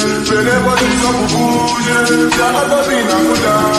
Whenever you come to Buja, Jana Babina Buddha.